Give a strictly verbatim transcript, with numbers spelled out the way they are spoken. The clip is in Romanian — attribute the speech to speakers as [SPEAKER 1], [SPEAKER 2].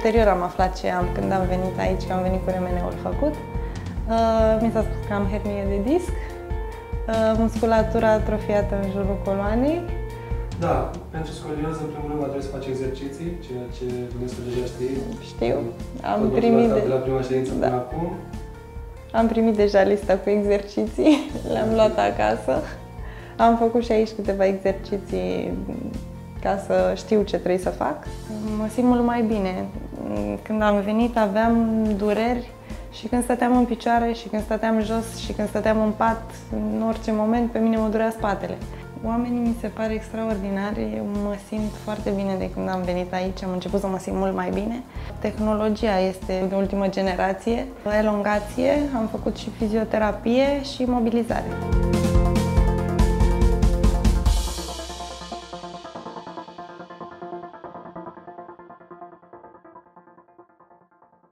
[SPEAKER 1] ulterior am aflat ce am când am venit aici, că am venit cu remeneul făcut. Uh, mi s-a spus că am hernie de disc, uh, musculatura atrofiată în jurul coloanei.
[SPEAKER 2] Da, pentru scolioză, în primul rând, va trebui să faci exerciții, ceea ce dumneavoastră deja știi.
[SPEAKER 1] Știu, am primit
[SPEAKER 2] de... de la prima ședință da. până acum.
[SPEAKER 1] Am primit deja lista cu exerciții, le-am luat acasă. Am făcut și aici câteva exerciții ca să știu ce trebuie să fac. Mă simt mult mai bine. Când am venit aveam dureri și când stăteam în picioare și când stăteam jos și când stăteam în pat, în orice moment pe mine mă durea spatele. Oamenii mi se pare extraordinari, eu mă simt foarte bine de când am venit aici, am început să mă simt mult mai bine. Tehnologia este de ultimă generație, elongație, am făcut și fizioterapie și mobilizare.